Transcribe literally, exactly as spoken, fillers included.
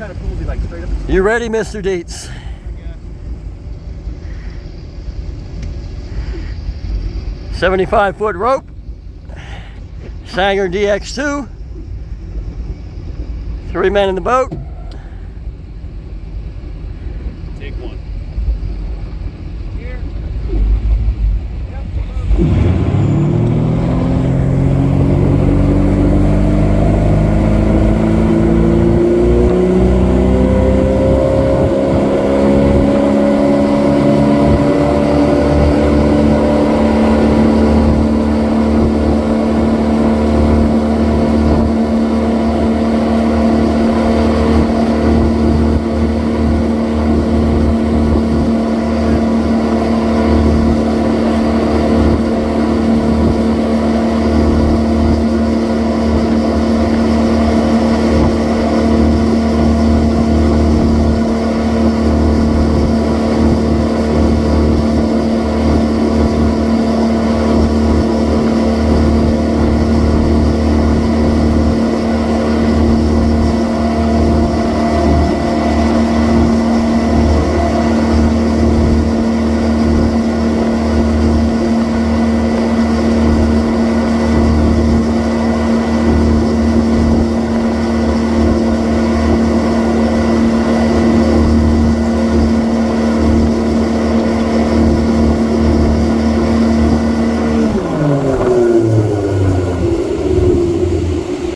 kind of pulls you like straight up. You ready, Mister Dietz? seventy-five foot rope, Sanger D X two, three men in the boat.